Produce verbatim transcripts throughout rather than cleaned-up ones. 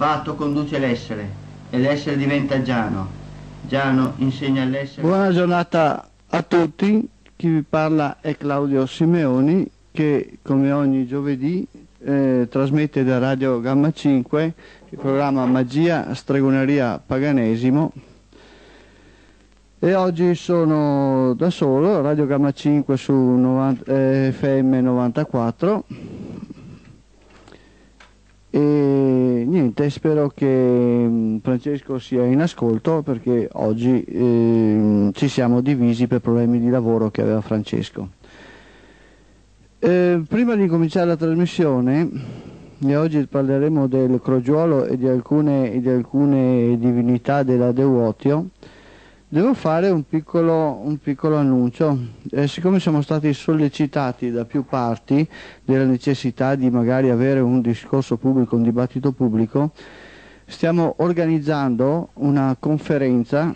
fatto conduce l'essere e l'essere diventa Giano. Giano insegna all'essere. Buona giornata a tutti, chi vi parla è Claudio Simeoni che come ogni giovedì eh, trasmette da Radio Gamma cinque il programma Magia, Stregoneria, Paganesimo. E oggi sono da solo, Radio Gamma cinque su novanta, eh, F M novantaquattro e niente, spero che Francesco sia in ascolto perché oggi eh, ci siamo divisi per problemi di lavoro che aveva Francesco. Eh, prima di cominciare la trasmissione, e oggi parleremo del crogiuolo e di alcune, di alcune divinità della Deutio, devo fare un piccolo, un piccolo annuncio. Eh, siccome siamo stati sollecitati da più parti della necessità di magari avere un discorso pubblico, un dibattito pubblico, stiamo organizzando una conferenza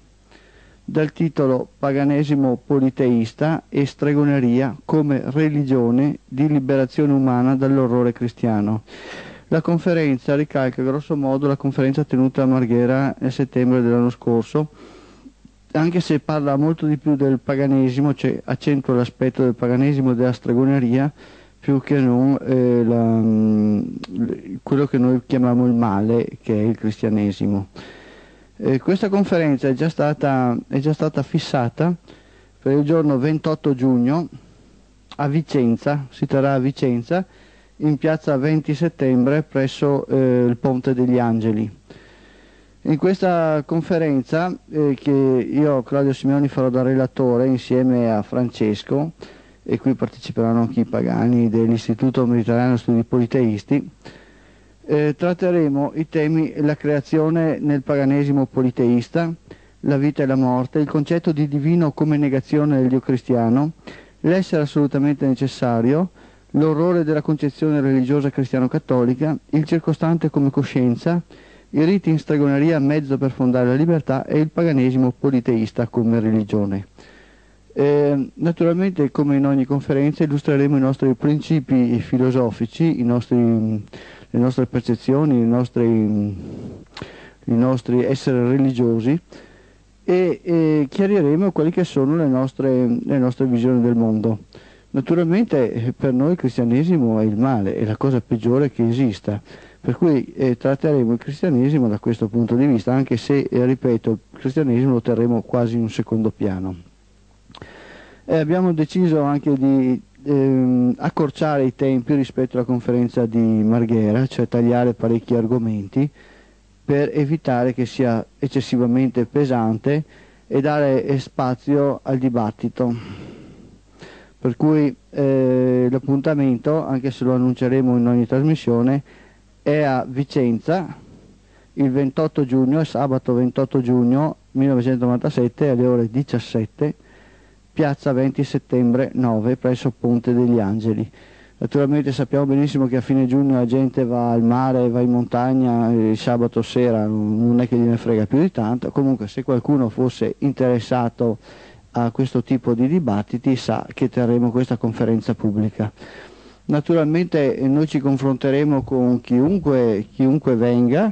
dal titolo Paganesimo politeista e stregoneria come religione di liberazione umana dall'orrore cristiano. La conferenza ricalca grosso modo la conferenza tenuta a Marghera nel settembre dell'anno scorso, anche se parla molto di più del paganesimo, cioè accentua l'aspetto del paganesimo e della stregoneria più che non eh, la, quello che noi chiamiamo il male, che è il cristianesimo. Eh, questa conferenza è già, stata, è già stata fissata per il giorno ventotto giugno a Vicenza, si terrà a Vicenza in piazza venti settembre presso eh, il Ponte degli Angeli. In questa conferenza eh, che io, Claudio Simeoni, farò da relatore insieme a Francesco, e qui parteciperanno anche i pagani dell'Istituto Mediterraneo Studi Politeisti, eh, tratteremo i temi la creazione nel paganesimo politeista, la vita e la morte, il concetto di divino come negazione del Dio cristiano, l'essere assolutamente necessario, l'orrore della concezione religiosa cristiano-cattolica, il circostante come coscienza, i riti in stregoneria mezzo per fondare la libertà e il paganesimo politeista come religione. Eh, naturalmente, come in ogni conferenza, illustreremo i nostri principi filosofici, i nostri, le nostre percezioni, i nostri, i nostri esseri religiosi e, e chiariremo quelle che sono le nostre, le nostre visioni del mondo. Naturalmente per noi il cristianesimo è il male, è la cosa peggiore che esista. Per cui eh, tratteremo il cristianesimo da questo punto di vista, anche se, eh, ripeto, il cristianesimo lo terremo quasi in un secondo piano. Eh, abbiamo deciso anche di ehm, accorciare i tempi rispetto alla conferenza di Marghera, cioè tagliare parecchi argomenti per evitare che sia eccessivamente pesante e dare eh, spazio al dibattito. Per cui eh, l'appuntamento, anche se lo annunceremo in ogni trasmissione, è a Vicenza il ventotto giugno, è sabato ventotto giugno millenovecentonovantasette alle ore diciassette, piazza venti settembre nove presso Ponte degli Angeli. Naturalmente sappiamo benissimo che a fine giugno la gente va al mare, va in montagna, il sabato sera non è che gliene frega più di tanto. Comunque, se qualcuno fosse interessato a questo tipo di dibattiti sa che terremo questa conferenza pubblica. Naturalmente noi ci confronteremo con chiunque, chiunque venga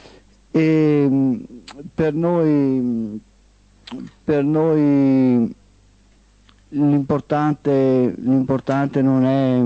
e per noi, per noi l'importante, l'importante non è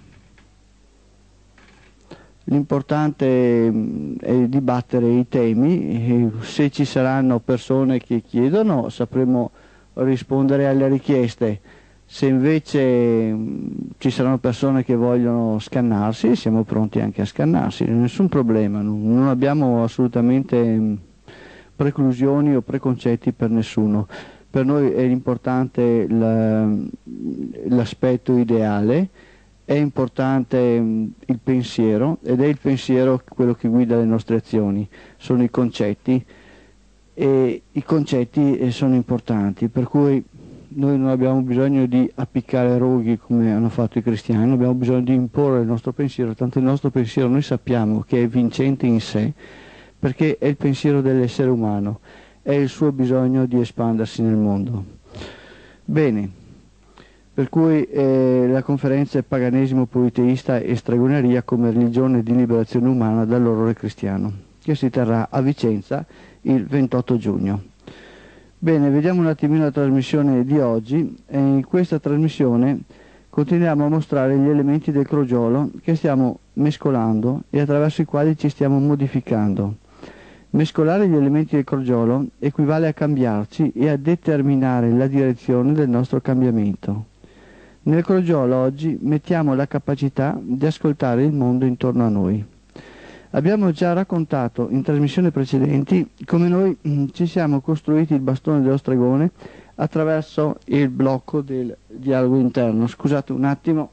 l'importante è dibattere i temi. Se ci saranno persone che chiedono sapremo rispondere alle richieste. Se invece ci saranno persone che vogliono scannarsi, siamo pronti anche a scannarsi, nessun problema, non abbiamo assolutamente preclusioni o preconcetti per nessuno. Per noi è importante l'aspetto ideale, è importante il pensiero ed è il pensiero quello che guida le nostre azioni, sono i concetti e i concetti sono importanti, per cui noi non abbiamo bisogno di appiccare roghi come hanno fatto i cristiani, non abbiamo bisogno di imporre il nostro pensiero, tanto il nostro pensiero noi sappiamo che è vincente in sé, perché è il pensiero dell'essere umano, è il suo bisogno di espandersi nel mondo. Bene, Per cui eh, la conferenza è Paganesimo politeista e stregoneria come religione di liberazione umana dall'orrore cristiano, che si terrà a Vicenza il ventotto giugno. Bene, vediamo un attimino la trasmissione di oggi, e in questa trasmissione continuiamo a mostrare gli elementi del crogiolo che stiamo mescolando e attraverso i quali ci stiamo modificando. Mescolare gli elementi del crogiolo equivale a cambiarci e a determinare la direzione del nostro cambiamento. Nel crogiolo oggi mettiamo la capacità di ascoltare il mondo intorno a noi. Abbiamo già raccontato in trasmissioni precedenti come noi mh, ci siamo costruiti il bastone dello stregone attraverso il blocco del dialogo interno. Scusate un attimo.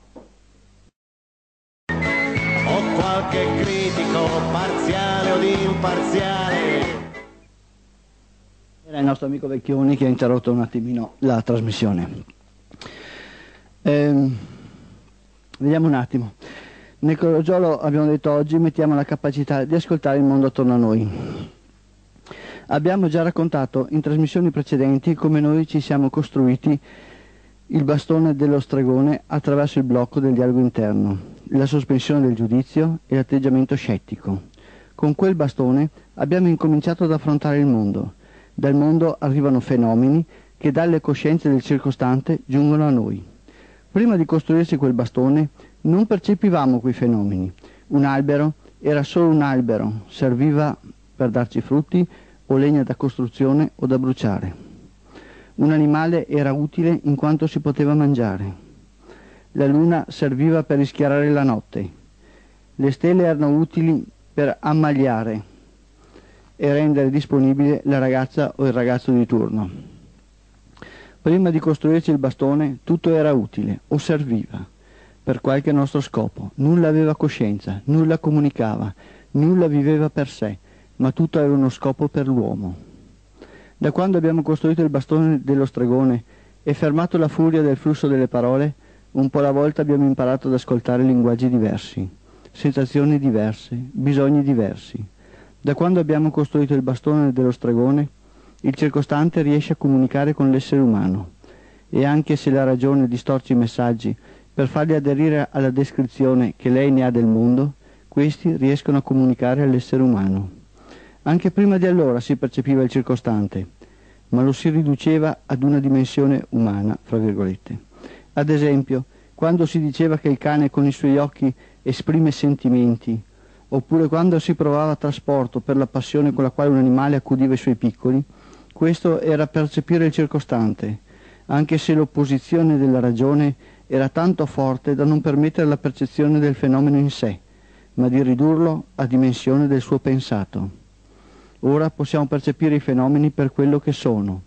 Ho qualche critico parziale o imparziale. Era il nostro amico Vecchioni che ha interrotto un attimino la trasmissione. Ehm, vediamo un attimo. Nel crogiolo, abbiamo detto oggi, mettiamo la capacità di ascoltare il mondo attorno a noi. Abbiamo già raccontato in trasmissioni precedenti come noi ci siamo costruiti il bastone dello stregone attraverso il blocco del dialogo interno, la sospensione del giudizio e l'atteggiamento scettico. Con quel bastone abbiamo incominciato ad affrontare il mondo. Dal mondo arrivano fenomeni che dalle coscienze del circostante giungono a noi. Prima di costruirsi quel bastone non percepivamo quei fenomeni. Un albero era solo un albero, serviva per darci frutti o legna da costruzione o da bruciare. Un animale era utile in quanto si poteva mangiare. La luna serviva per rischiarare la notte. Le stelle erano utili per ammaliare e rendere disponibile la ragazza o il ragazzo di turno. Prima di costruirci il bastone tutto era utile o serviva per qualche nostro scopo. Nulla aveva coscienza, nulla comunicava, nulla viveva per sé, ma tutto aveva uno scopo per l'uomo. Da quando abbiamo costruito il bastone dello stregone e fermato la furia del flusso delle parole, un po' alla volta abbiamo imparato ad ascoltare linguaggi diversi, sensazioni diverse, bisogni diversi. Da quando abbiamo costruito il bastone dello stregone, il circostante riesce a comunicare con l'essere umano, e anche se la ragione distorce i messaggi per farli aderire alla descrizione che lei ne ha del mondo, questi riescono a comunicare all'essere umano. Anche prima di allora si percepiva il circostante, ma lo si riduceva ad una dimensione umana, fra virgolette. Ad esempio, quando si diceva che il cane con i suoi occhi esprime sentimenti, oppure quando si provava trasporto per la passione con la quale un animale accudiva i suoi piccoli, questo era percepire il circostante, anche se l'opposizione della ragione era tanto forte da non permettere la percezione del fenomeno in sé, ma di ridurlo a dimensione del suo pensato. Ora possiamo percepire i fenomeni per quello che sono,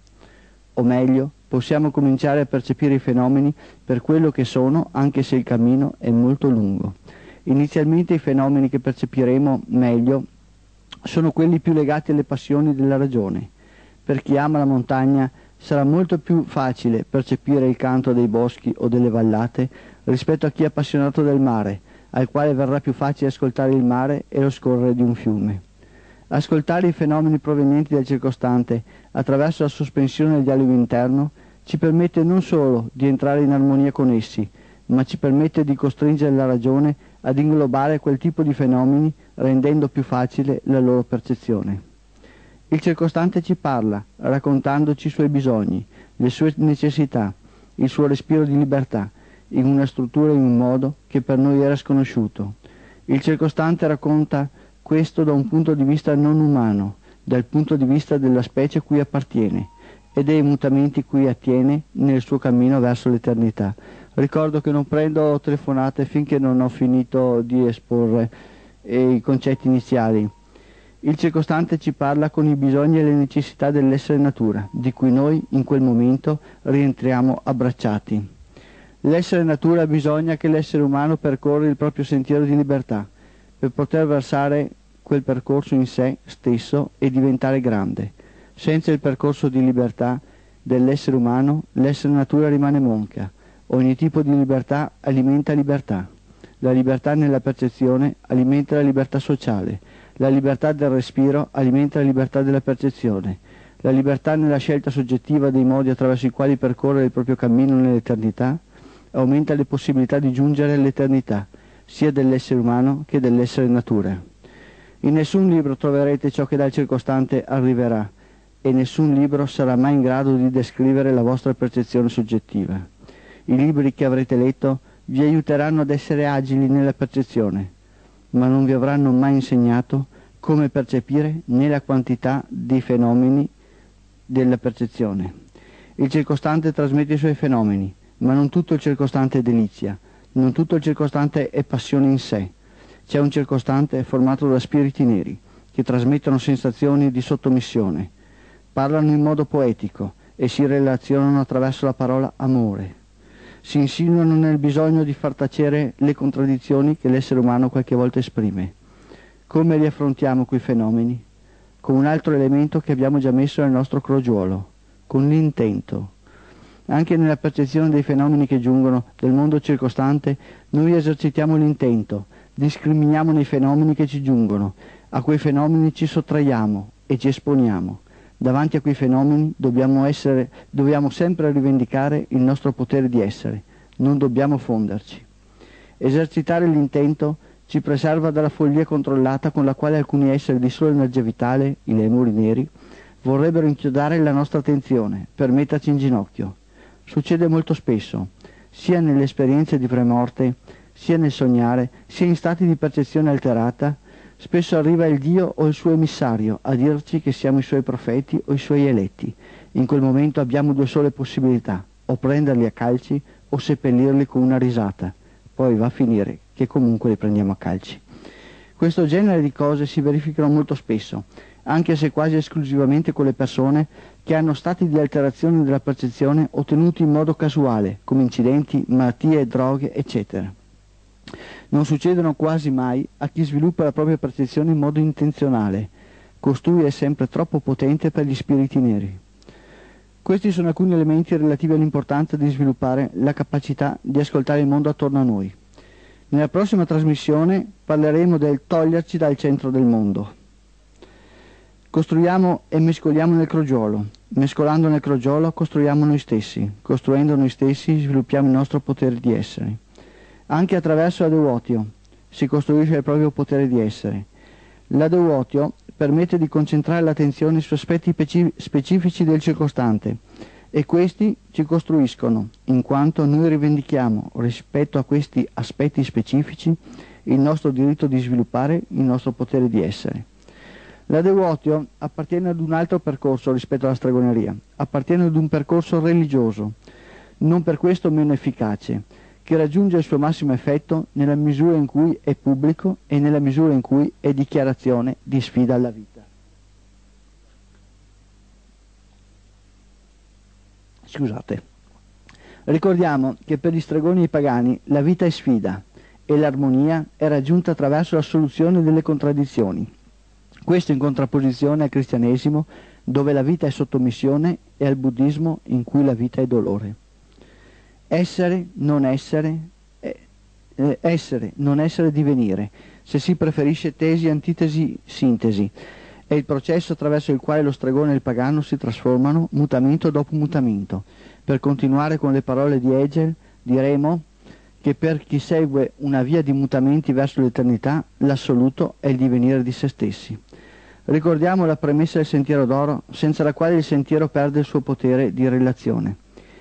o meglio, possiamo cominciare a percepire i fenomeni per quello che sono, anche se il cammino è molto lungo. Inizialmente i fenomeni che percepiremo meglio sono quelli più legati alle passioni della ragione. Per chi ama la montagna sarà molto più facile percepire il canto dei boschi o delle vallate rispetto a chi è appassionato del mare, al quale verrà più facile ascoltare il mare e lo scorrere di un fiume. Ascoltare i fenomeni provenienti dal circostante attraverso la sospensione del dialogo interno ci permette non solo di entrare in armonia con essi, ma ci permette di costringere la ragione ad inglobare quel tipo di fenomeni, rendendo più facile la loro percezione. Il circostante ci parla, raccontandoci i suoi bisogni, le sue necessità, il suo respiro di libertà, in una struttura e in un modo che per noi era sconosciuto. Il circostante racconta questo da un punto di vista non umano, dal punto di vista della specie cui appartiene e dei mutamenti cui attiene nel suo cammino verso l'eternità. Ricordo che non prendo telefonate finché non ho finito di esporre eh, i concetti iniziali. Il circostante ci parla con i bisogni e le necessità dell'essere natura, di cui noi in quel momento rientriamo abbracciati. L'essere natura bisogna che l'essere umano percorra il proprio sentiero di libertà, per poter versare quel percorso in sé stesso e diventare grande. Senza il percorso di libertà dell'essere umano, l'essere natura rimane monca. Ogni tipo di libertà alimenta libertà. La libertà nella percezione alimenta la libertà sociale. La libertà del respiro alimenta la libertà della percezione. La libertà nella scelta soggettiva dei modi attraverso i quali percorrere il proprio cammino nell'eternità aumenta le possibilità di giungere all'eternità, sia dell'essere umano che dell'essere natura. In nessun libro troverete ciò che dal circostante arriverà, e nessun libro sarà mai in grado di descrivere la vostra percezione soggettiva. I libri che avrete letto vi aiuteranno ad essere agili nella percezione, ma non vi avranno mai insegnato come percepire né la quantità dei fenomeni della percezione. Il circostante trasmette i suoi fenomeni, ma non tutto il circostante è delizia, non tutto il circostante è passione in sé. C'è un circostante formato da spiriti neri, che trasmettono sensazioni di sottomissione, parlano in modo poetico e si relazionano attraverso la parola amore. Si insinuano nel bisogno di far tacere le contraddizioni che l'essere umano qualche volta esprime. Come li affrontiamo quei fenomeni? Con un altro elemento che abbiamo già messo nel nostro crogiuolo, con l'intento. Anche nella percezione dei fenomeni che giungono del mondo circostante, noi esercitiamo l'intento, discriminiamo nei fenomeni che ci giungono, a quei fenomeni ci sottraiamo e ci esponiamo. Davanti a quei fenomeni dobbiamo, essere, dobbiamo sempre rivendicare il nostro potere di essere, non dobbiamo fonderci. Esercitare l'intento ci preserva dalla follia controllata con la quale alcuni esseri di sola energia vitale, i lemuri neri, vorrebbero inchiodare la nostra attenzione per metterci in ginocchio. Succede molto spesso, sia nelle esperienze di premorte, sia nel sognare, sia in stati di percezione alterata. Spesso arriva il Dio o il suo emissario a dirci che siamo i suoi profeti o i suoi eletti. In quel momento abbiamo due sole possibilità, o prenderli a calci o seppellirli con una risata. Poi va a finire che comunque li prendiamo a calci. Questo genere di cose si verificano molto spesso, anche se quasi esclusivamente con le persone che hanno stati di alterazione della percezione ottenuti in modo casuale, come incidenti, malattie, droghe, eccetera. Non succedono quasi mai a chi sviluppa la propria percezione in modo intenzionale. Costui è sempre troppo potente per gli spiriti neri. Questi sono alcuni elementi relativi all'importanza di sviluppare la capacità di ascoltare il mondo attorno a noi. Nella prossima trasmissione parleremo del toglierci dal centro del mondo. Costruiamo e mescoliamo nel crogiolo. Mescolando nel crogiolo costruiamo noi stessi. Costruendo noi stessi sviluppiamo il nostro potere di essere. Anche attraverso la Devuotio si costruisce il proprio potere di essere. La Devuotio permette di concentrare l'attenzione su aspetti specifici del circostante e questi ci costruiscono, in quanto noi rivendichiamo rispetto a questi aspetti specifici il nostro diritto di sviluppare il nostro potere di essere. La Devuotio appartiene ad un altro percorso rispetto alla stregoneria, appartiene ad un percorso religioso, non per questo meno efficace, che raggiunge il suo massimo effetto nella misura in cui è pubblico e nella misura in cui è dichiarazione di sfida alla vita. Scusate. Ricordiamo che per gli stregoni e i pagani la vita è sfida e l'armonia è raggiunta attraverso la soluzione delle contraddizioni. Questo in contrapposizione al cristianesimo, dove la vita è sottomissione, e al buddismo, in cui la vita è dolore. Essere, non essere, eh, essere, non essere, divenire, se si preferisce tesi, antitesi, sintesi, è il processo attraverso il quale lo stregone e il pagano si trasformano mutamento dopo mutamento. Per continuare con le parole di Hegel, diremo che per chi segue una via di mutamenti verso l'eternità, l'assoluto è il divenire di se stessi. Ricordiamo la premessa del sentiero d'oro, senza la quale il sentiero perde il suo potere di relazione.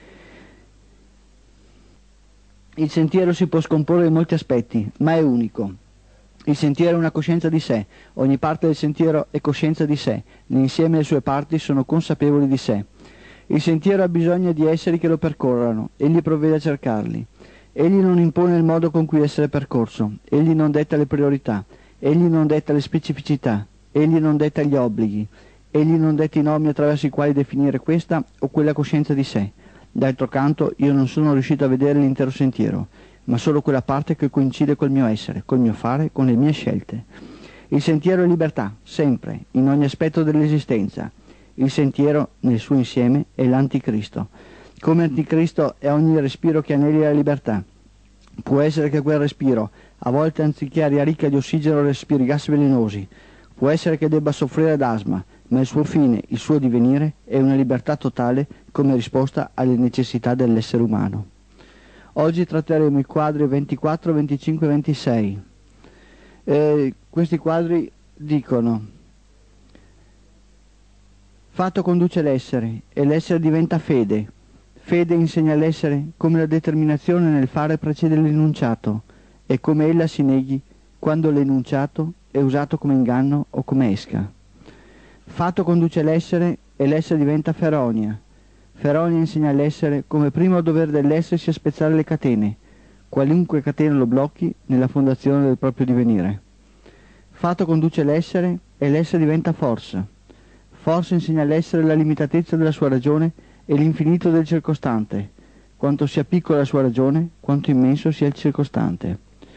Il sentiero si può scomporre in molti aspetti, ma è unico. Il sentiero è una coscienza di sé, ogni parte del sentiero è coscienza di sé, l'insieme delle sue parti sono consapevoli di sé. Il sentiero ha bisogno di esseri che lo percorrano, egli provvede a cercarli. Egli non impone il modo con cui essere percorso, egli non detta le priorità, egli non detta le specificità, egli non detta gli obblighi, egli non detta i nomi attraverso i quali definire questa o quella coscienza di sé. D'altro canto io non sono riuscito a vedere l'intero sentiero, ma solo quella parte che coincide col mio essere, col mio fare, con le mie scelte. Il sentiero è libertà, sempre, in ogni aspetto dell'esistenza. Il sentiero, nel suo insieme, è l'anticristo. Come anticristo è ogni respiro che aneli la libertà. Può essere che quel respiro, a volte anziché aria ricca di ossigeno, respiri gas velenosi. Può essere che debba soffrire d'asma, ma il suo fine, il suo divenire, è una libertà totale come risposta alle necessità dell'essere umano. Oggi tratteremo i quadri ventiquattro, venticinque e ventisei. Eh, questi quadri dicono: fatto conduce l'essere e l'essere diventa fede. Fede insegna l'essere come la determinazione nel fare precede l'enunciato e come ella si neghi quando l'enunciato è usato come inganno o come esca. Fatto conduce l'essere e l'essere diventa feronia. Feronia insegna l'essere come primo dovere dell'essere sia spezzare le catene, qualunque catena lo blocchi nella fondazione del proprio divenire. Fatto conduce l'essere e l'essere diventa forza. Forza insegna all'essere la limitatezza della sua ragione e l'infinito del circostante. Quanto sia piccola la sua ragione, quanto immenso sia il circostante.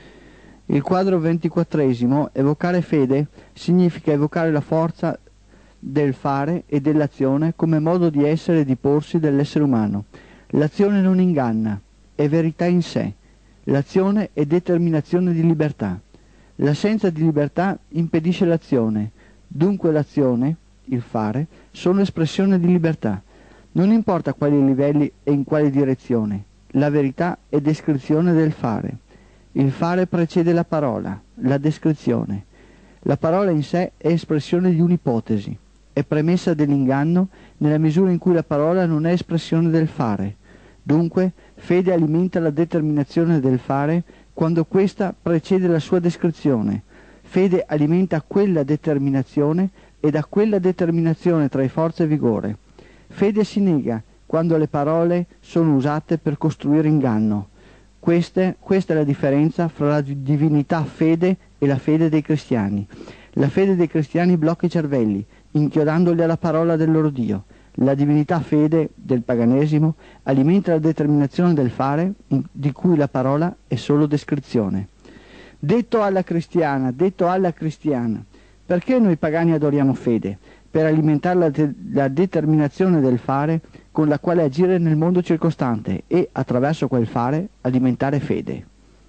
Il quadro ventiquattresimo, evocare fede, significa evocare la forza del fare e dell'azione come modo di essere e di porsi dell'essere umano. L'azione non inganna, è verità in sé. L'azione è determinazione di libertà. L'assenza di libertà impedisce l'azione. Dunque l'azione, il fare, sono espressione di libertà. Non importa a quali livelli e in quale direzione. La verità è descrizione del fare. Il fare precede la parola, la descrizione. La parola in sé è espressione di un'ipotesi. È premessa dell'inganno nella misura in cui la parola non è espressione del fare. Dunque, fede alimenta la determinazione del fare quando questa precede la sua descrizione. Fede alimenta quella determinazione e da quella determinazione trae forza e vigore. Fede si nega quando le parole sono usate per costruire inganno. Queste, questa è la differenza fra la divinità fede e la fede dei cristiani. La fede dei cristiani blocca i cervelli, inchiodandoli alla parola del loro Dio. La divinità fede del paganesimo alimenta la determinazione del fare, di cui la parola è solo descrizione. Detto alla cristiana, detto alla cristiana, perché noi pagani adoriamo fede? Per alimentare la, de- la determinazione del fare con la quale agire nel mondo circostante e, attraverso quel fare, alimentare fede.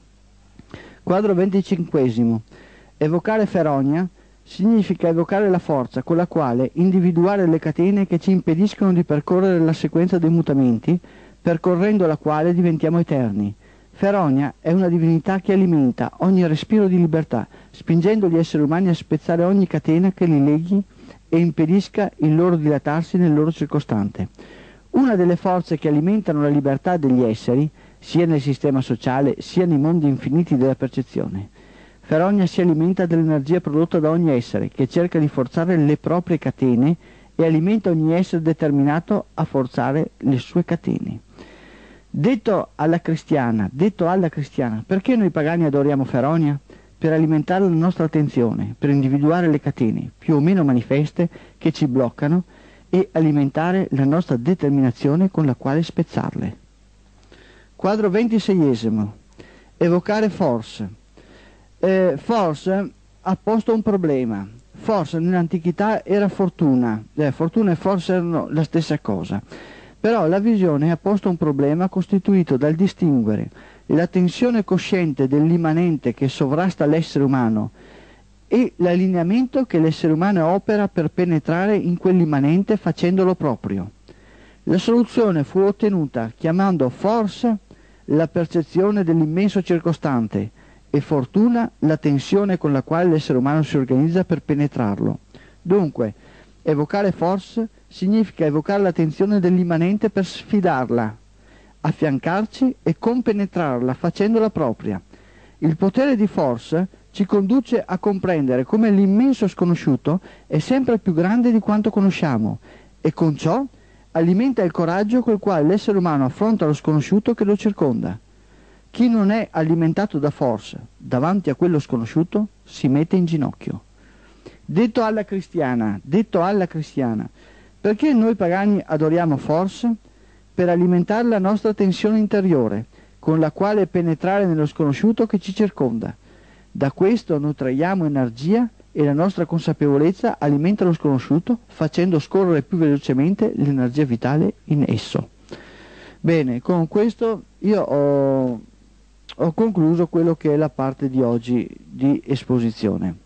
Quadro venticinquesimo. Evocare feronia significa evocare la forza con la quale individuare le catene che ci impediscono di percorrere la sequenza dei mutamenti, percorrendo la quale diventiamo eterni. Feronia è una divinità che alimenta ogni respiro di libertà, spingendo gli esseri umani a spezzare ogni catena che li leghi e impedisca il loro dilatarsi nel loro circostante. Una delle forze che alimentano la libertà degli esseri, sia nel sistema sociale sia nei mondi infiniti della percezione. Feronia si alimenta dell'energia prodotta da ogni essere, che cerca di forzare le proprie catene e alimenta ogni essere determinato a forzare le sue catene. Detto alla cristiana, detto alla cristiana, perché noi pagani adoriamo Feronia? Per alimentare la nostra attenzione, per individuare le catene, più o meno manifeste, che ci bloccano e alimentare la nostra determinazione con la quale spezzarle. Quadro ventiseiesimo. Evocare force. Eh, force ha posto un problema. Forse nell'antichità era fortuna, eh, fortuna e forse erano la stessa cosa. Però la visione ha posto un problema costituito dal distinguere la tensione cosciente dell'immanente che sovrasta l'essere umano e l'allineamento che l'essere umano opera per penetrare in quell'immanente facendolo proprio. La soluzione fu ottenuta chiamando forza la percezione dell'immenso circostante e fortuna la tensione con la quale l'essere umano si organizza per penetrarlo. Dunque, evocare force significa evocare la tensione dell'immanente per sfidarla, affiancarci e compenetrarla facendola propria. Il potere di force ci conduce a comprendere come l'immenso sconosciuto è sempre più grande di quanto conosciamo e con ciò alimenta il coraggio col quale l'essere umano affronta lo sconosciuto che lo circonda. Chi non è alimentato da force davanti a quello sconosciuto si mette in ginocchio. Detto alla cristiana, detto alla cristiana, perché noi pagani adoriamo force? Per alimentare la nostra tensione interiore, con la quale penetrare nello sconosciuto che ci circonda. Da questo nutriamo energia e la nostra consapevolezza alimenta lo sconosciuto, facendo scorrere più velocemente l'energia vitale in esso. Bene, con questo io ho, ho concluso quello che è la parte di oggi di esposizione.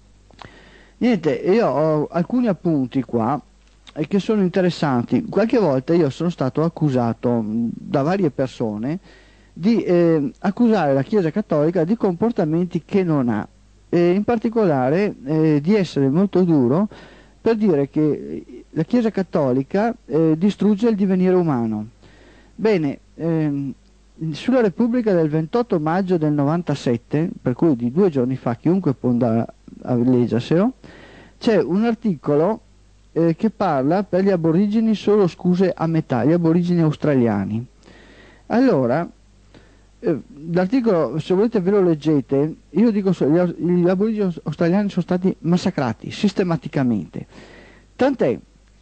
Niente, io ho alcuni appunti qua e che sono interessanti. Qualche volta io sono stato accusato da varie persone di eh, accusare la Chiesa Cattolica di comportamenti che non ha, e in particolare eh, di essere molto duro per dire che la Chiesa Cattolica eh, distrugge il divenire umano. Bene, ehm, sulla Repubblica del ventotto maggio del novantasette, per cui di due giorni fa, chiunque può andare a leggerselo, c'è un articolo eh, che parla per gli aborigeni solo scuse a metà, gli aborigeni australiani. Allora, eh, l'articolo, se volete ve lo leggete, io dico solo, gli, gli aborigeni australiani sono stati massacrati sistematicamente, tant'è,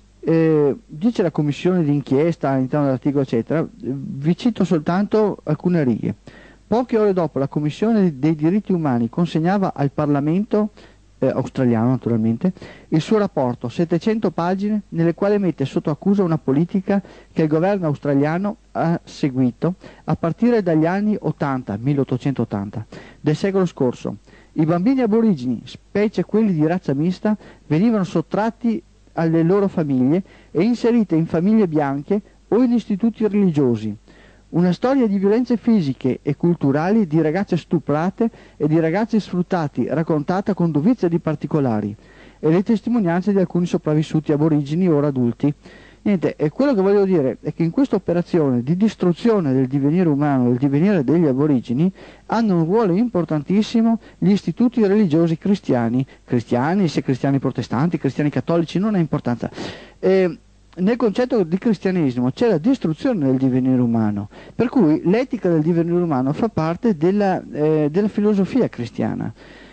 Eh, dice la commissione d'inchiesta all'interno dell'articolo eccetera, vi cito soltanto alcune righe. Poche ore dopo la commissione dei diritti umani consegnava al Parlamento eh, australiano naturalmente il suo rapporto, settecento pagine, nelle quali mette sotto accusa una politica che il governo australiano ha seguito a partire dagli anni ottanta, milleottocentottanta del secolo scorso. I bambini aborigeni, specie quelli di razza mista, venivano sottratti alle loro famiglie e inserite in famiglie bianche o in istituti religiosi. Una storia di violenze fisiche e culturali, di ragazze stuprate e di ragazzi sfruttati, raccontata con dovizia di particolari, e le testimonianze di alcuni sopravvissuti aborigeni ora adulti. Niente, e quello che voglio dire è che in questa operazione di distruzione del divenire umano, del divenire degli aborigeni, hanno un ruolo importantissimo gli istituti religiosi cristiani, cristiani, se cristiani protestanti, cristiani cattolici, non ha importanza. Eh, nel concetto di cristianesimo c'è la distruzione del divenire umano, per cui l'etica del divenire umano fa parte della, eh, della filosofia cristiana,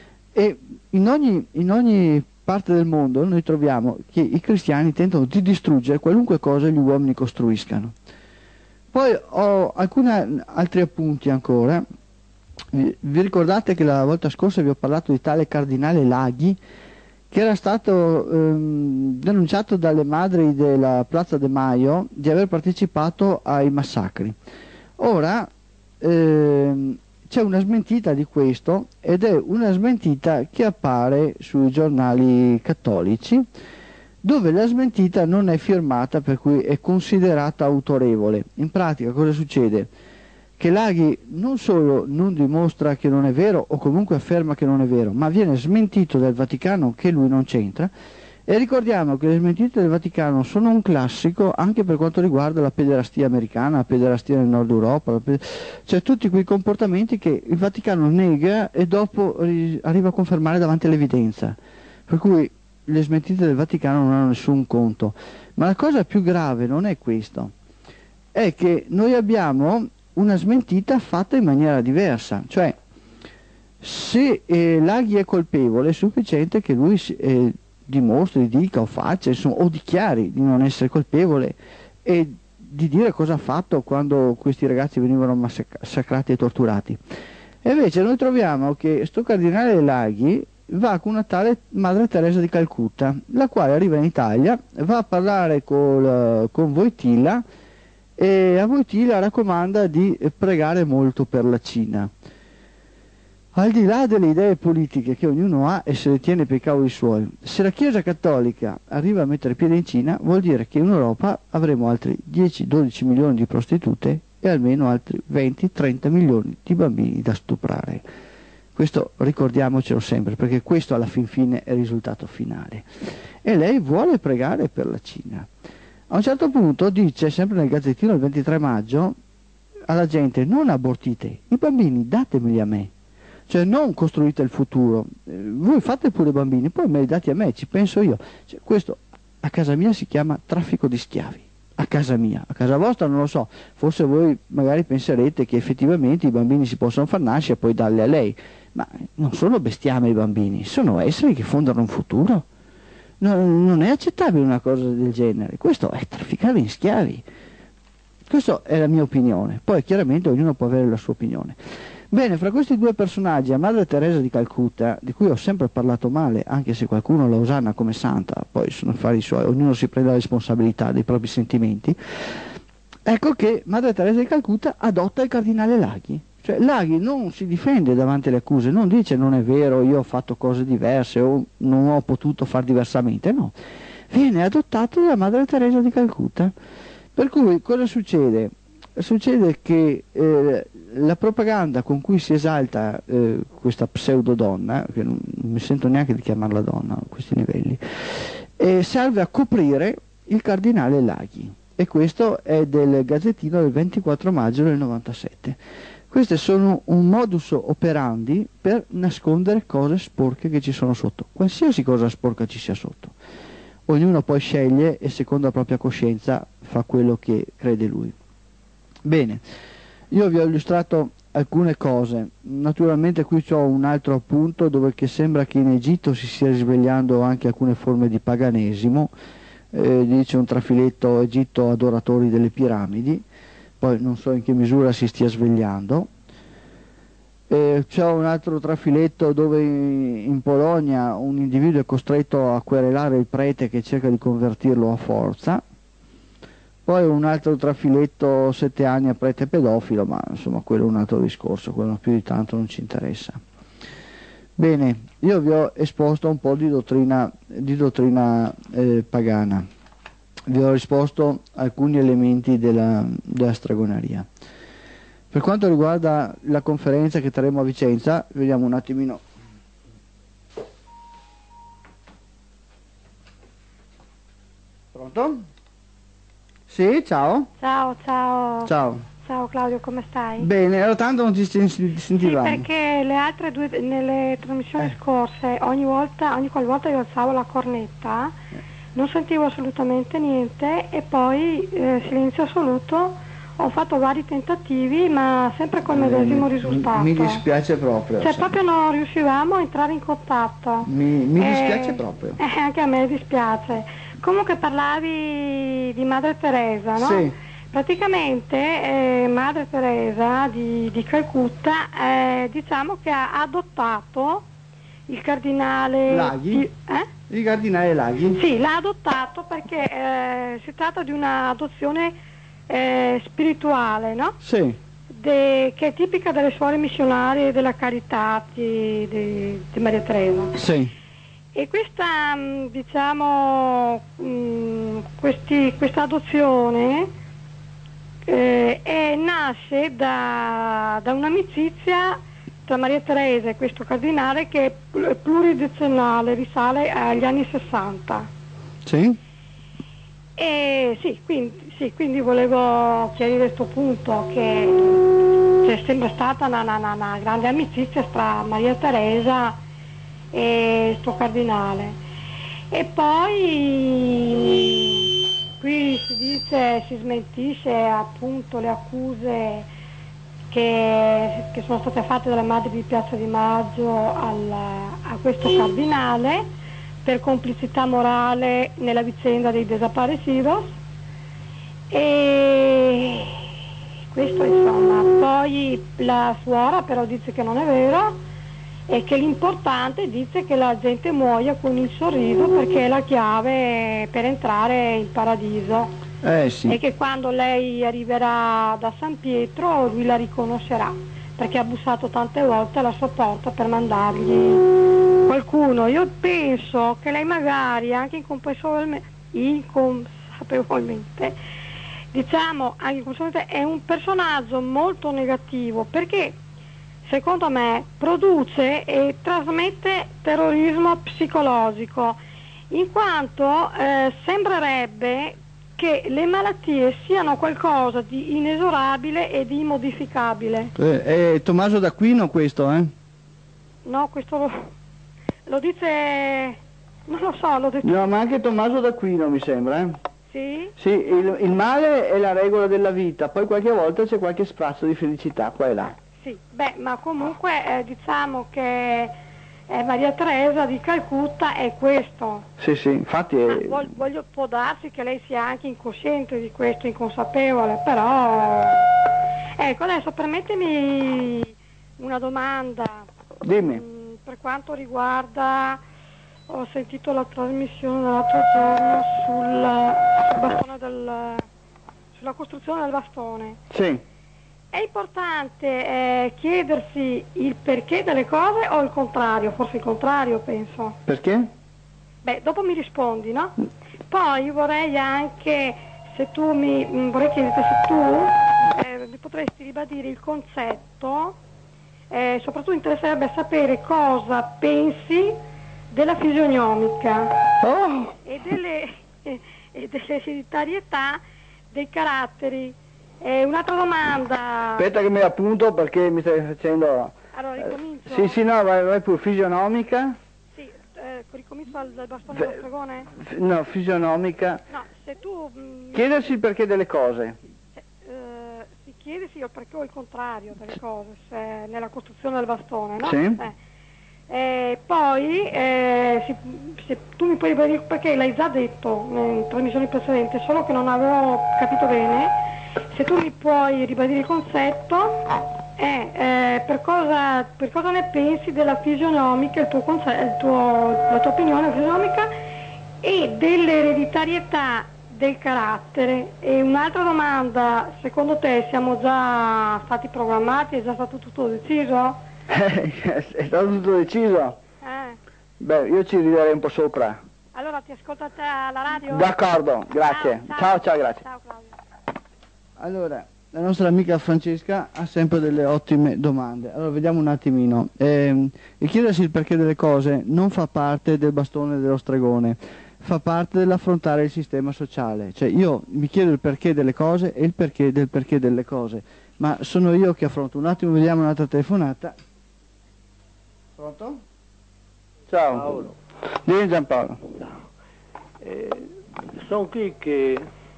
e in ogni, in ogni parte del mondo noi troviamo che i cristiani tentano di distruggere qualunque cosa gli uomini costruiscano. Poi ho alcuni altri appunti ancora. Vi, vi ricordate che la volta scorsa vi ho parlato di tale cardinale Laghi, che era stato ehm, denunciato dalle madri della Piazza de Mayo di aver partecipato ai massacri. Ora ehm, c'è una smentita di questo, ed è una smentita che appare sui giornali cattolici, dove la smentita non è firmata, per cui è considerata autorevole. In pratica cosa succede? Che Laghi non solo non dimostra che non è vero, o comunque afferma che non è vero, ma viene smentito dal Vaticano che lui non c'entra. E ricordiamo che le smentite del Vaticano sono un classico anche per quanto riguarda la pederastia americana, la pederastia nel nord Europa, la peder... cioè tutti quei comportamenti che il Vaticano nega e dopo arriva a confermare davanti all'evidenza. Per cui le smentite del Vaticano non hanno nessun conto. Ma la cosa più grave non è questo, è che noi abbiamo una smentita fatta in maniera diversa, cioè se eh, Laghi è colpevole è sufficiente che lui si, eh, dimostri, dica o faccia, insomma, o dichiari di non essere colpevole, e di dire cosa ha fatto quando questi ragazzi venivano massacrati e torturati. E invece noi troviamo che sto cardinale Laghi va con una tale Madre Teresa di Calcutta, la quale arriva in Italia, va a parlare col, con Wojtyla, e a Wojtyla raccomanda di pregare molto per la Cina. Al di là delle idee politiche che ognuno ha e se le tiene per i cavoli suoi, se la Chiesa Cattolica arriva a mettere piede in Cina, vuol dire che in Europa avremo altri dieci dodici milioni di prostitute e almeno altri venti trenta milioni di bambini da stuprare. Questo ricordiamocelo sempre, perché questo alla fin fine è il risultato finale. E lei vuole pregare per la Cina. A un certo punto dice, sempre nel Gazzettino il ventitré maggio, alla gente: non abortite, i bambini datemeli a me. Cioè non costruite il futuro, eh, voi fate pure i bambini, poi me li date a me, ci penso io. Cioè, questo a casa mia si chiama traffico di schiavi, a casa mia, a casa vostra non lo so, forse voi magari penserete che effettivamente i bambini si possono far nascere e poi darli a lei, ma non sono bestiame i bambini, sono esseri che fondano un futuro. No, non è accettabile una cosa del genere, questo è trafficare in schiavi. Questa è la mia opinione, poi chiaramente ognuno può avere la sua opinione. Bene, fra questi due personaggi, a Madre Teresa di Calcutta, di cui ho sempre parlato male, anche se qualcuno la osanna come santa, poi sono affari suoi, ognuno si prende la responsabilità dei propri sentimenti, ecco che Madre Teresa di Calcutta adotta il cardinale Laghi. Cioè Laghi non si difende davanti alle accuse, non dice non è vero, io ho fatto cose diverse o non ho potuto far diversamente, no. Viene adottato da Madre Teresa di Calcutta. Per cui cosa succede? succede che eh, la propaganda con cui si esalta eh, questa pseudo donna, che non, non mi sento neanche di chiamarla donna a questi livelli, eh, serve a coprire il cardinale Laghi, e questo è del Gazzettino del ventiquattro maggio del novantasette. Questi sono un modus operandi per nascondere cose sporche che ci sono sotto, qualsiasi cosa sporca ci sia sotto. Ognuno poi sceglie e secondo la propria coscienza fa quello che crede lui. Bene, io vi ho illustrato alcune cose, naturalmente qui ho un altro appunto dove che sembra che in Egitto si stia risvegliando anche alcune forme di paganesimo, eh, dice un trafiletto Egitto adoratori delle piramidi, poi non so in che misura si stia svegliando. Eh, c'è un altro trafiletto dove in Polonia un individuo è costretto a querelare il prete che cerca di convertirlo a forza. Poi un altro trafiletto, sette anni a prete pedofilo, ma insomma quello è un altro discorso, quello più di tanto non ci interessa. Bene, io vi ho esposto un po' di dottrina, di dottrina eh, pagana, vi ho risposto alcuni elementi della, della stregoneria. Per quanto riguarda la conferenza che terremo a Vicenza, vediamo un attimino. Pronto? Sì, ciao. Ciao, ciao. Ciao. Ciao Claudio, come stai? Bene, era tanto non ti sentivamo. Sì, perché le altre due, nelle trasmissioni Eh. scorse, ogni volta, ogni qualvolta io alzavo la cornetta, non sentivo assolutamente niente e poi eh, silenzio assoluto. Ho fatto vari tentativi, ma sempre col medesimo Mi- risultato. Mi dispiace proprio. Cioè, sì. proprio non riuscivamo a entrare in contatto. Mi, mi Eh, dispiace proprio. Eh, anche a me dispiace. Comunque parlavi di Madre Teresa, no? Sì. Praticamente eh, Madre Teresa di, di Calcutta eh, diciamo che ha adottato il cardinale Laghi? Di- eh? Il cardinale Laghi? Sì, l'ha adottato perché eh, si tratta di un'adozione eh, spirituale, no? Sì. De- che è tipica delle suore missionarie della carità di, di- di Maria Teresa. Sì. E questa, mh, diciamo, mh, questi- questa adozione eh, è- nasce da, da un'amicizia tra Maria Teresa e questo cardinale che è pl- pluridecennale, risale agli anni sessanta. Sì. E sì, quindi, sì, quindi volevo chiarire questo punto, che c'è sempre stata una, una- una- una grande amicizia tra Maria Teresa e sto cardinale. E poi qui si dice, si smentisce appunto le accuse che, che sono state fatte dalla madre di Piazza di Maggio al- a questo cardinale per complicità morale nella vicenda dei desaparecidos, e questo insomma. Poi la suora però dice che non è vero e che l'importante, dice, che la gente muoia con il sorriso perché è la chiave per entrare in paradiso, Eh sì. e che quando lei arriverà da San Pietro lui la riconoscerà perché ha bussato tante volte alla sua porta per mandargli qualcuno. Io penso che lei magari anche inconsapevolmente, inconsapevolmente diciamo anche inconsapevolmente, è un personaggio molto negativo, perché secondo me produce e trasmette terrorismo psicologico, in quanto eh, sembrerebbe che le malattie siano qualcosa di inesorabile e di immodificabile. Eh, è Tommaso d'Aquino questo, eh? No, questo lo, lo dice, non lo so, lo dice. No, ma anche Tommaso d'Aquino mi sembra, eh? Sì? Sì, il, il male è la regola della vita, poi qualche volta c'è qualche sprazzo di felicità qua e là. Sì, beh, ma comunque eh, diciamo che eh, Maria Teresa di Calcutta è questo. Sì, sì, infatti Ah, è... vol- voglio, può darsi che lei sia anche incosciente di questo, inconsapevole, però... Ecco, adesso permettimi una domanda. Dimmi. Mm, per quanto riguarda, ho sentito la trasmissione dell'altro giorno sul, sul bastone del, sulla costruzione del bastone. Sì. È importante eh, chiedersi il perché delle cose o il contrario? Forse il contrario, penso. Perché? Beh, dopo mi rispondi, no? Poi vorrei anche, se tu mi, mh, vorrei chiederti se tu potresti ribadire il concetto, eh, soprattutto interesserebbe sapere cosa pensi della fisionomica Oh! e delle, eh, e dell'ereditarietà dei caratteri. Eh, un'altra domanda. Aspetta che mi appunto perché mi stai facendo... Allora, ricomincio? Sì, sì, no, vai, vai pure, fisionomica. Sì, eh, ricomincio dal, dal bastone dello stregone? F- no, fisionomica. No, se tu... mh, Chiedersi il perché delle cose. se, eh, si chiede sì o il perché o il contrario delle cose, se, nella costruzione del bastone, no? Sì. Eh. Eh, poi, eh, si, se tu mi puoi ribadire, perché l'hai già detto in trasmissioni precedenti, solo che non avevo capito bene, se tu mi puoi ribadire il concetto, eh, eh, per, cosa, per cosa ne pensi della fisionomica, il tuo conce- il tuo, la tua opinione fisionomica e dell'ereditarietà del carattere. E un'altra domanda, secondo te siamo già stati programmati, è già stato tutto deciso? È stato tutto deciso? Eh. Beh, io ci riderei un po' sopra. Allora ti ascolta te alla radio? D'accordo, grazie. Ciao, Ciao, ciao, grazie. Ciao Claudio. Allora, la nostra amica Francesca ha sempre delle ottime domande. Allora, vediamo un attimino. Ehm, il chiedersi il perché delle cose non fa parte del bastone dello stregone, fa parte dell'affrontare il sistema sociale. Cioè, io mi chiedo il perché delle cose e il perché del perché delle cose. Ma sono io che affronto. Un attimo, vediamo un'altra telefonata. Pronto? Ciao. Paolo. Vieni Giampaolo. Eh, sono qui che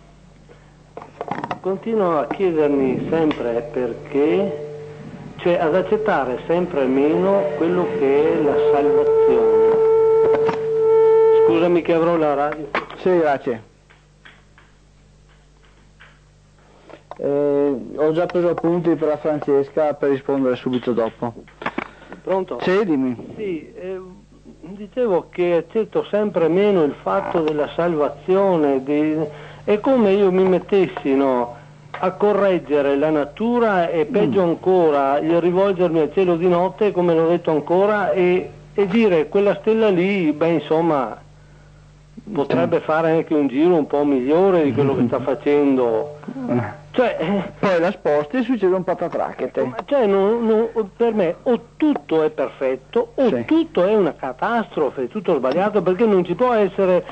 continuo a chiedermi sempre perché, cioè ad accettare sempre meno quello che è la salvazione. Scusami che avrò la radio. Sì, grazie. Eh, ho già preso appunti per la Francesca per rispondere subito dopo. Pronto? Sì, dimmi. Sì, eh, dicevo che accetto sempre meno il fatto della salvazione, di, è come io mi mettessi, no, a correggere la natura e peggio ancora, il rivolgermi al cielo di notte, come l'ho detto ancora, e, e dire quella stella lì, beh insomma, potrebbe fare anche un giro un po' migliore di quello che sta facendo. Cioè, eh, Poi la sposti e succede un patatrachete. cioè non- non- per me o tutto è perfetto o Sì. tutto è una catastrofe, tutto sbagliato, perché non ci può essere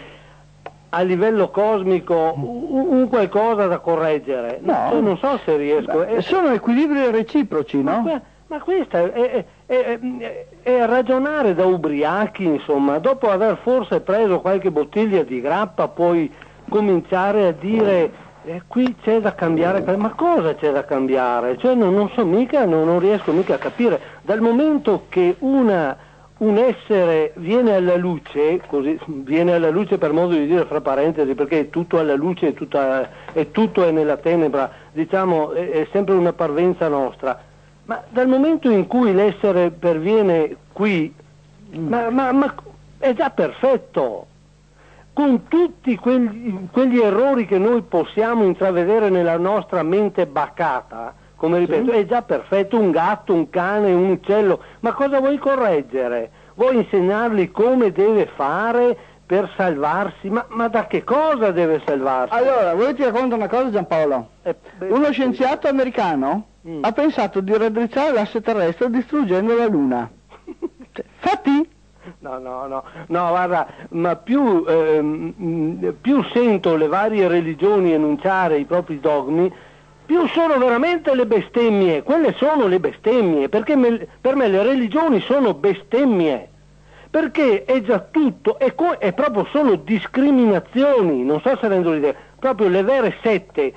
a livello cosmico un, un qualcosa da correggere. No. Cioè, non so se riesco. Beh, è- sono equilibri reciproci, ma, no? que- ma questa è, è- è- è- è ragionare da ubriachi, insomma, dopo aver forse preso qualche bottiglia di grappa puoi cominciare a dire eh, qui c'è da cambiare, ma cosa c'è da cambiare? Cioè non, non so mica, non, non riesco mica a capire, dal momento che una, un essere viene alla luce, così viene alla luce per modo di dire fra parentesi, perché è tutto alla luce e tutta, e tutto è nella tenebra, diciamo è, è sempre una parvenza nostra. Ma dal momento in cui l'essere perviene qui, ma, ma- ma è già perfetto, con tutti quegli, quegli errori che noi possiamo intravedere nella nostra mente bacata, come ripeto, è già perfetto, un gatto, un cane, un uccello, ma cosa vuoi correggere? Vuoi insegnargli come deve fare per salvarsi? Ma, ma da che cosa deve salvarsi? Allora, vuoi ti racconto una cosa Giampaolo? Eh, beh, Uno scienziato americano Mm. ha pensato di raddrizzare l'asse terrestre distruggendo la Luna. Cioè, fatti? No, no, no, no, guarda, ma più, ehm, mh, più sento le varie religioni enunciare i propri dogmi, più sono veramente le bestemmie, quelle sono le bestemmie, perché me- per me le religioni sono bestemmie, perché è già tutto, è, co- è proprio sono discriminazioni, non so se rendo l'idea, proprio le vere sette.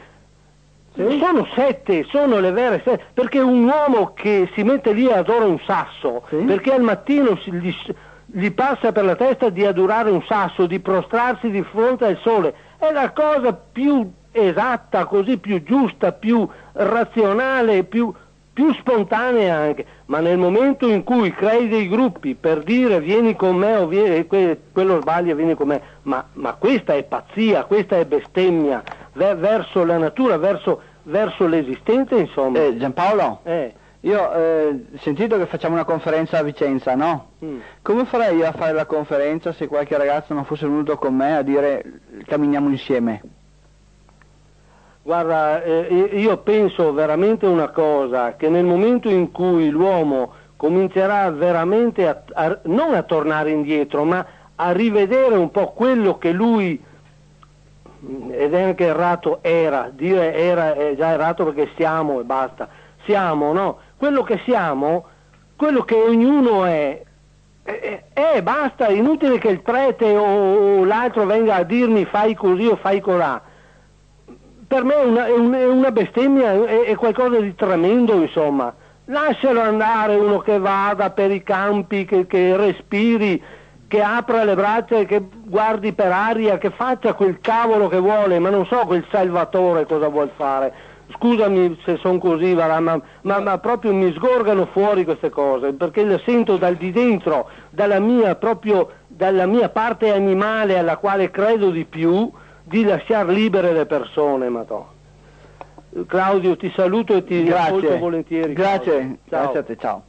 Sono sette, sono le vere sette, perché un uomo che si mette lì e adora un sasso, Sì. perché al mattino si- gli, gli passa per la testa di adorare un sasso, di prostrarsi di fronte al sole, è la cosa più esatta, così più giusta, più razionale, più, più spontanea anche, ma nel momento in cui crei dei gruppi per dire vieni con me o vieni, que- quello sbaglia, vieni con me, ma, ma questa è pazzia, questa è bestemmia ver- verso la natura, verso, verso l'esistente, insomma. Eh, Giampaolo, Eh, io ho eh, sentito che facciamo una conferenza a Vicenza, no? mm. Come farei io a fare la conferenza se qualche ragazzo non fosse venuto con me a dire camminiamo insieme? Guarda, eh, io penso veramente una cosa, che nel momento in cui l'uomo comincerà veramente a, a, non a tornare indietro, ma a rivedere un po' quello che lui, ed è anche errato, era, dire era è già errato perché siamo e basta, siamo, no? Quello che siamo, quello che ognuno è, è, è basta, è inutile che il prete o, o l'altro venga a dirmi fai così o fai colà. Per me è una, è un, è una bestemmia, è, è qualcosa di tremendo, insomma. Lascialo andare uno che vada per i campi, che, che respiri, che apra le braccia e che guardi per aria, che faccia quel cavolo che vuole, ma non so quel Salvatore cosa vuol fare. Scusami se sono così, ma, ma, ma, ma proprio mi sgorgano fuori queste cose, perché le sento dal di dentro, dalla mia, proprio, dalla mia parte animale alla quale credo di più, di lasciar libere le persone, Madonna. Claudio, ti saluto e ti ascolto volentieri. Grazie, ciao. Grazie a te, ciao.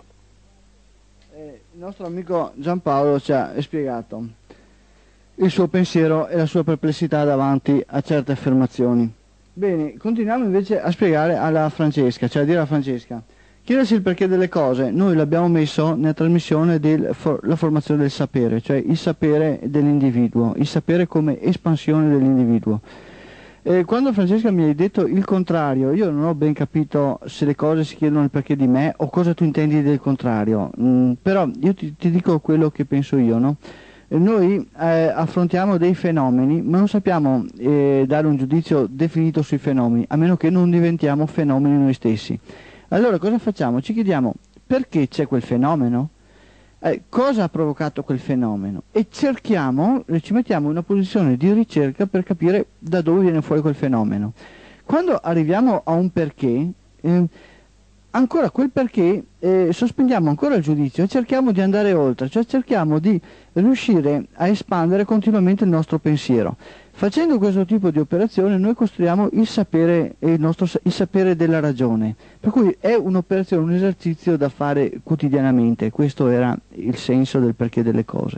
Eh, il nostro amico Giampaolo ci ha spiegato il suo pensiero e la sua perplessità davanti a certe affermazioni. Bene, continuiamo invece a spiegare alla Francesca, cioè a dire a Francesca, chiedersi il perché delle cose, noi l'abbiamo messo nella trasmissione della for formazione del sapere, cioè il sapere dell'individuo, il sapere come espansione dell'individuo. Eh, quando Francesca mi hai detto il contrario, io non ho ben capito se le cose si chiedono il perché di me o cosa tu intendi del contrario, mm, però io ti, ti dico quello che penso io, no? Eh, noi eh, affrontiamo dei fenomeni, ma non sappiamo eh, dare un giudizio definito sui fenomeni, a meno che non diventiamo fenomeni noi stessi. Allora cosa facciamo? Ci chiediamo perché c'è quel fenomeno? Eh, cosa ha provocato quel fenomeno? E cerchiamo, ci mettiamo in una posizione di ricerca per capire da dove viene fuori quel fenomeno. Quando arriviamo a un perché, eh, ancora quel perché, eh, sospendiamo ancora il giudizio e cerchiamo di andare oltre, cioè cerchiamo di riuscire a espandere continuamente il nostro pensiero. Facendo questo tipo di operazione noi costruiamo il sapere, il, nostro, il sapere della ragione, per cui è un'operazione, un esercizio da fare quotidianamente, questo era il senso del perché delle cose.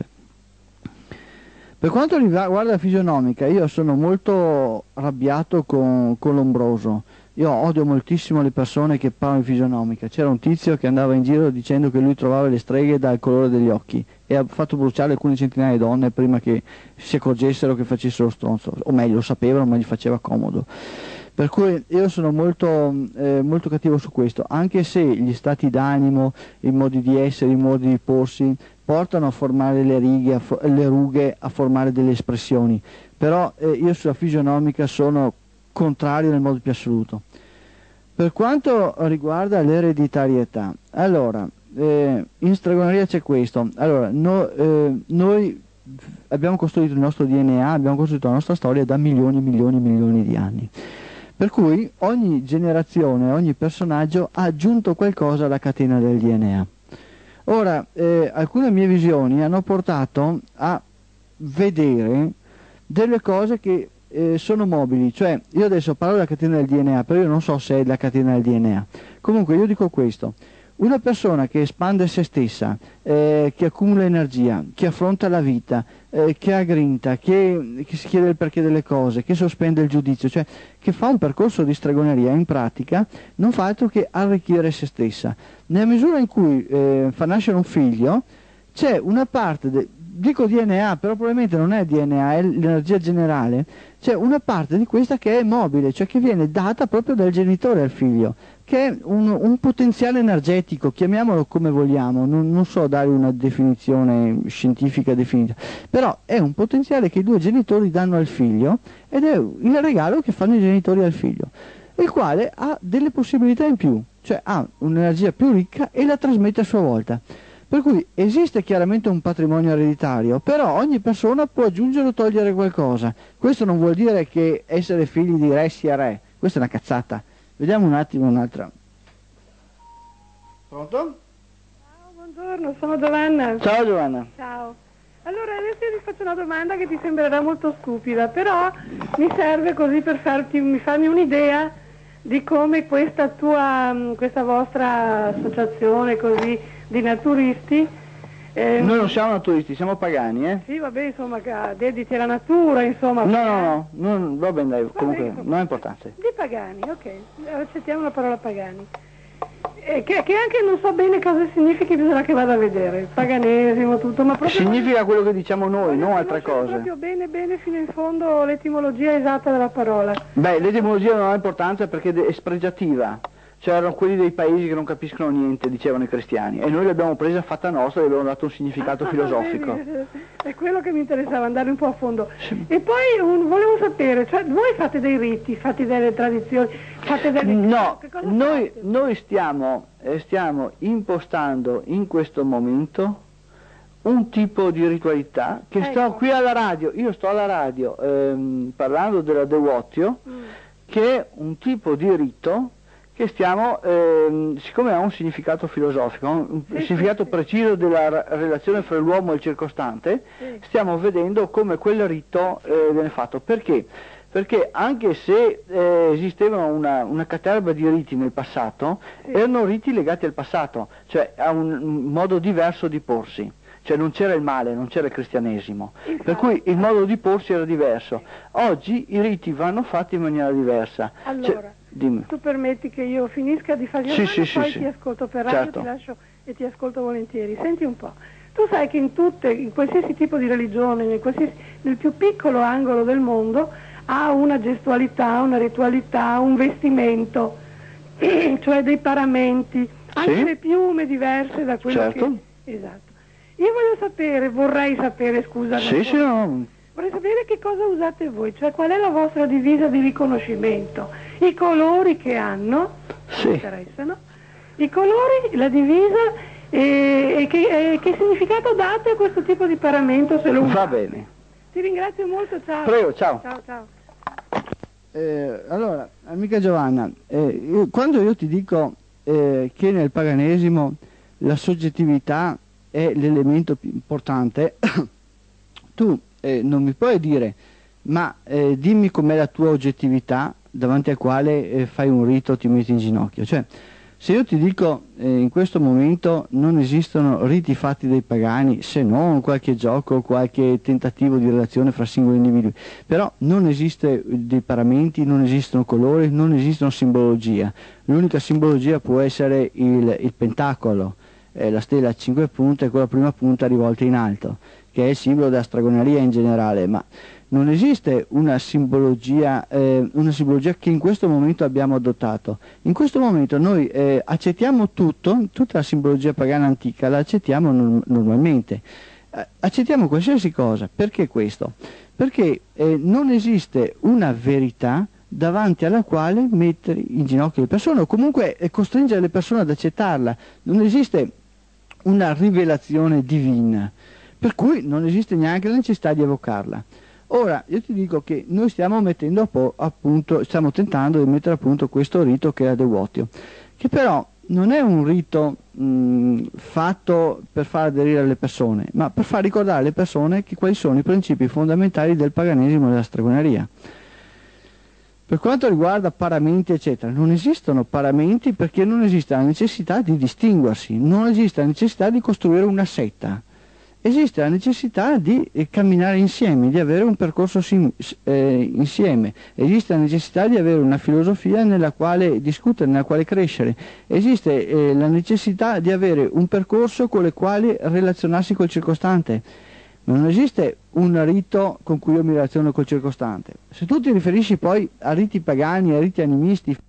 Per quanto riguarda la fisionomica, io sono molto arrabbiato con, con Lombroso. Io odio moltissimo le persone che parlano di fisionomica. C'era un tizio che andava in giro dicendo che lui trovava le streghe dal colore degli occhi e ha fatto bruciare alcune centinaia di donne prima che si accorgessero che facessero stronzo, o meglio lo sapevano ma gli faceva comodo. Per cui io sono molto, eh, molto cattivo su questo, anche se gli stati d'animo, i modi di essere, i modi di porsi portano a formare le righe, a fo le rughe, a formare delle espressioni, però eh, io sulla fisionomica sono contrario nel modo più assoluto. Per quanto riguarda l'ereditarietà, allora, eh, in stregoneria c'è questo, allora, no, eh, noi abbiamo costruito il nostro D N A, abbiamo costruito la nostra storia da milioni e milioni e milioni di anni, per cui ogni generazione, ogni personaggio ha aggiunto qualcosa alla catena del D N A. Ora, eh, alcune mie visioni hanno portato a vedere delle cose che Eh, sono mobili, cioè io adesso parlo della catena del D N A, però io non so se è la catena del D N A. Comunque io dico questo: una persona che espande se stessa, eh, che accumula energia, che affronta la vita, eh, che ha grinta, che, che si chiede il perché delle cose, che sospende il giudizio, cioè che fa un percorso di stregoneria, in pratica non fa altro che arricchire se stessa. Nella misura in cui eh, fa nascere un figlio, c'è una parte de dico D N A, però probabilmente non è D N A, è l'energia generale, c'è una parte di questa che è mobile, cioè che viene data proprio dal genitore al figlio, che è un, un potenziale energetico, chiamiamolo come vogliamo, non, non so dare una definizione scientifica definita, però è un potenziale che i due genitori danno al figlio ed è il regalo che fanno i genitori al figlio, il quale ha delle possibilità in più, cioè ha un'energia più ricca e la trasmette a sua volta. Per cui esiste chiaramente un patrimonio ereditario, però ogni persona può aggiungere o togliere qualcosa. Questo non vuol dire che essere figli di re sia re, questa è una cazzata. Vediamo un attimo un'altra. Pronto? Ciao, buongiorno, sono Giovanna. Ciao Giovanna. Ciao. Allora adesso io ti faccio una domanda che ti sembrerà molto stupida, però mi serve così per farti, mi farmi un'idea di come questa tua, questa vostra associazione così di naturisti Eh, Noi non siamo naturalisti, siamo pagani, eh? Sì, vabbè, insomma, che dediti alla natura, insomma. No, no, no, non, va bene, dai, Va comunque bene, non ha importanza. Di pagani, ok, accettiamo la parola pagani. Eh, che, che anche non so bene cosa significhi, bisogna che vada a vedere, paganesimo, tutto, ma proprio... Significa quello che diciamo noi, voglio non altre conoscere cose. proprio bene, bene, fino in fondo l'etimologia esatta della parola. Beh, l'etimologia non ha importanza perché è spregiativa. C'erano quelli dei paesi che non capiscono niente, dicevano i cristiani, e noi l'abbiamo presa fatta nostra e abbiamo dato un significato Ah, filosofico. vedi, è quello che mi interessava, andare un po' a fondo. E poi un, volevo sapere, cioè voi fate dei riti, fate delle tradizioni, fate delle... No, che cosa noi, fate? noi stiamo, eh, stiamo impostando in questo momento un tipo di ritualità che sto Ecco. qui alla radio, io sto alla radio ehm, parlando della Devoutio, Mm. che è un tipo di rito che stiamo, ehm, siccome ha un significato filosofico, un Sì, significato sì, sì. preciso della ra- relazione fra l'uomo e il circostante, Sì. stiamo vedendo come quel rito eh, viene fatto. Perché? Perché anche se eh, esisteva una, una caterva di riti nel passato, Sì. erano riti legati al passato, cioè a un, un modo diverso di porsi. Cioè non c'era il male, non c'era il cristianesimo, Infatti. per cui il modo di porsi era diverso. Oggi i riti vanno fatti in maniera diversa. Allora, Cioè, dimmi. tu permetti che io finisca di fare il Sì, mano, sì, sì, poi sì. ti ascolto per radio, Certo. ti lascio e ti ascolto volentieri. Senti un po', tu sai che in tutte, in qualsiasi tipo di religione, in qualsiasi, nel più piccolo angolo del mondo, ha una gestualità, una ritualità, un vestimento, cioè dei paramenti, anche Sì. le piume diverse da quello Certo. che... Esatto. Io voglio sapere, vorrei sapere, scusa, Sì, sì, no. vorrei sapere che cosa usate voi, cioè qual è la vostra divisa di riconoscimento, i colori che hanno, Sì. mi interessano, i colori, la divisa e, e, che, e che significato date a questo tipo di paramento se lo usate. Va bene. Ti ringrazio molto, ciao. Prego, ciao. Ciao, ciao. Eh, allora, amica Giovanna, eh, io- quando io ti dico eh, che nel paganesimo la soggettività è l'elemento più importante, tu eh, non mi puoi dire, ma eh, dimmi com'è la tua oggettività davanti al quale eh, fai un rito o ti metti in ginocchio. Cioè, se io ti dico eh, in questo momento non esistono riti fatti dai pagani, se non qualche gioco, qualche tentativo di relazione fra singoli individui, però non esiste dei paramenti, non esistono colori, non esistono simbologia. L'unica simbologia può essere il, il pentacolo, eh, la stella a cinque punte con la prima punta rivolta in alto, che è il simbolo della stregoneria in generale, ma non esiste una simbologia, eh, una simbologia che in questo momento abbiamo adottato. In questo momento noi eh, accettiamo tutto, tutta la simbologia pagana antica la accettiamo norm- normalmente, eh, accettiamo qualsiasi cosa. Perché questo? Perché eh, non esiste una verità davanti alla quale mettere in ginocchio le persone, o comunque eh, costringere le persone ad accettarla. Non esiste una rivelazione divina, per cui non esiste neanche la necessità di evocarla. Ora, io ti dico che noi stiamo mettendo a po', appunto, stiamo tentando di mettere a punto questo rito che è la Devoutio, che però non è un rito mh, fatto per far aderire le persone, ma per far ricordare alle persone che quali sono i principi fondamentali del paganesimo e della stregoneria. Per quanto riguarda paramenti eccetera, non esistono paramenti perché non esiste la necessità di distinguersi, non esiste la necessità di costruire una setta. Esiste la necessità di eh, camminare insieme, di avere un percorso sim- eh, insieme, esiste la necessità di avere una filosofia nella quale discutere, nella quale crescere, esiste eh, la necessità di avere un percorso con il quale relazionarsi col circostante, ma non esiste un rito con cui io mi relaziono col circostante. Se tu ti riferisci poi a riti pagani, a riti animisti,